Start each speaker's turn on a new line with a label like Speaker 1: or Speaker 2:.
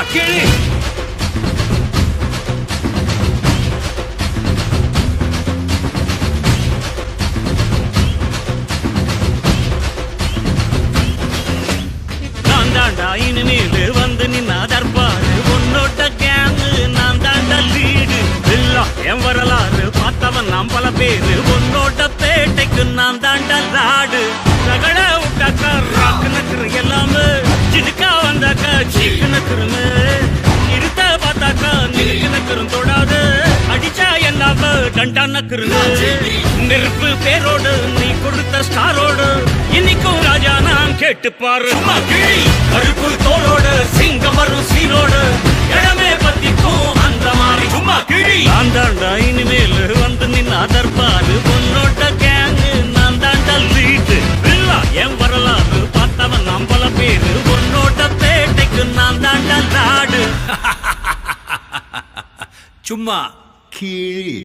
Speaker 1: கிழி நான் தாண்டா இனிமேலு வந்து நின்னா தர்பாரு உன்னோட கேங்கு நான் தாண்டா லீடு எல்லாம் என் வரலாறு பார்த்தவன் நாம் பல பேரு உன்னோட பேட்டைக்கு நான் தாண்டா லாடு ரகட விட்டாக்கா ராக்கு நக்குரு எல்லாமே சிடுக்கா வந்தாக்கா சீக்கு நக்குருமே இருத்த பார்த்தாக்கா நிறுக்கு நக்குரும் தொடாது அடிச்சா என்னாவ டண்டா நக்குருங்க நெருப்பு பேரோடு நீ கொடுத்த ஸ்டாரோடு இன்னைக்கும் ராஜா நான் கேட்டு பாரு கருப்பு தோளோடு சிங்கம் வரும் சீரோடு இடமே பத்திக்கும் அந்த மாதிரி சும்மா கிழி நான் தாண்டா இனிமேல் வந்து நின்னா தர்பாரு உன்னோட கேங்கு நான் தாண்டா லீடு என் வரலாறு பார்த்தவன் நாம் பல பேரு உன்னோட பேட்டைக்கு நான் தாண்டா லாடு சும்மா கிழி